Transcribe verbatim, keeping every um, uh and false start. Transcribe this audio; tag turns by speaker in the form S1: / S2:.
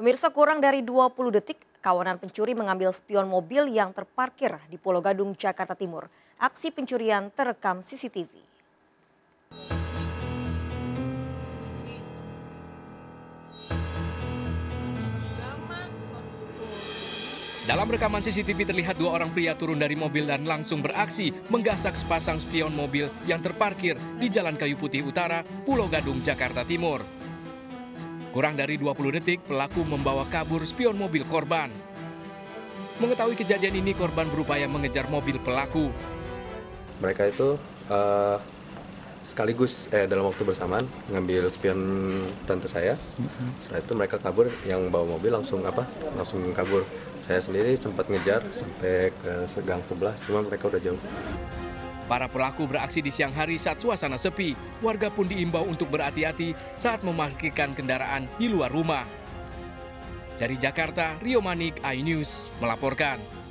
S1: Pemirsa, kurang dari dua puluh detik, kawanan pencuri mengambil spion mobil yang terparkir di Pulau Gadung, Jakarta Timur. Aksi pencurian terekam C C T V.
S2: Dalam rekaman C C T V terlihat dua orang pria turun dari mobil dan langsung beraksi menggasak sepasang spion mobil yang terparkir di Jalan Kayu Putih Utara, Pulau Gadung, Jakarta Timur. Kurang dari dua puluh detik, pelaku membawa kabur spion mobil korban. Mengetahui kejadian ini, korban berupaya mengejar mobil pelaku.
S3: Mereka itu uh, sekaligus eh, dalam waktu bersamaan ngambil spion tante saya. Setelah itu mereka kabur, yang bawa mobil langsung apa? Langsung kabur. Saya sendiri sempat ngejar sampai ke gang sebelah, cuma mereka udah jauh.
S2: Para pelaku beraksi di siang hari saat suasana sepi. Warga pun diimbau untuk berhati-hati saat memarkirkan kendaraan di luar rumah. Dari Jakarta, Rio Manik, iNews melaporkan.